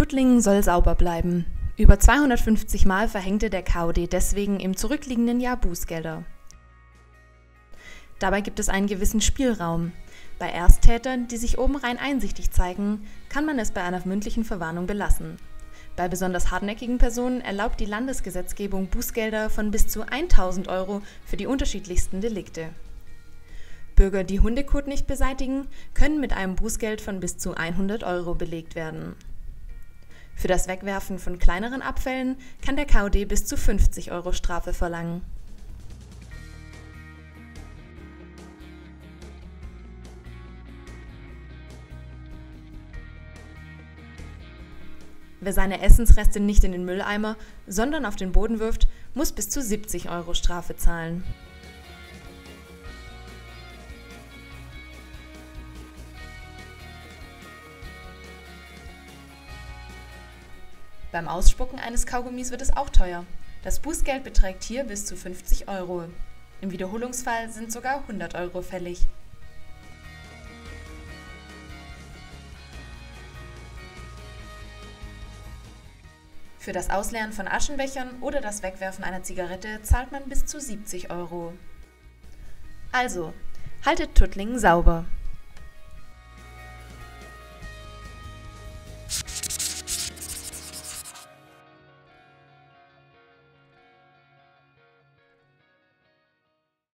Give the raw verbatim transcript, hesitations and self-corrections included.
Tuttlingen soll sauber bleiben. Über zweihundertfünfzig Mal verhängte der K O D deswegen im zurückliegenden Jahr Bußgelder. Dabei gibt es einen gewissen Spielraum. Bei Ersttätern, die sich obendrein einsichtig zeigen, kann man es bei einer mündlichen Verwarnung belassen. Bei besonders hartnäckigen Personen erlaubt die Landesgesetzgebung Bußgelder von bis zu tausend Euro für die unterschiedlichsten Delikte. Bürger, die Hundekot nicht beseitigen, können mit einem Bußgeld von bis zu hundert Euro belegt werden. Für das Wegwerfen von kleineren Abfällen kann der K O D bis zu fünfzig Euro Strafe verlangen. Wer seine Essensreste nicht in den Mülleimer, sondern auf den Boden wirft, muss bis zu siebzig Euro Strafe zahlen. Beim Ausspucken eines Kaugummis wird es auch teuer. Das Bußgeld beträgt hier bis zu fünfzig Euro. Im Wiederholungsfall sind sogar hundert Euro fällig. Für das Ausleeren von Aschenbechern oder das Wegwerfen einer Zigarette zahlt man bis zu siebzig Euro. Also, haltet Tuttlingen sauber!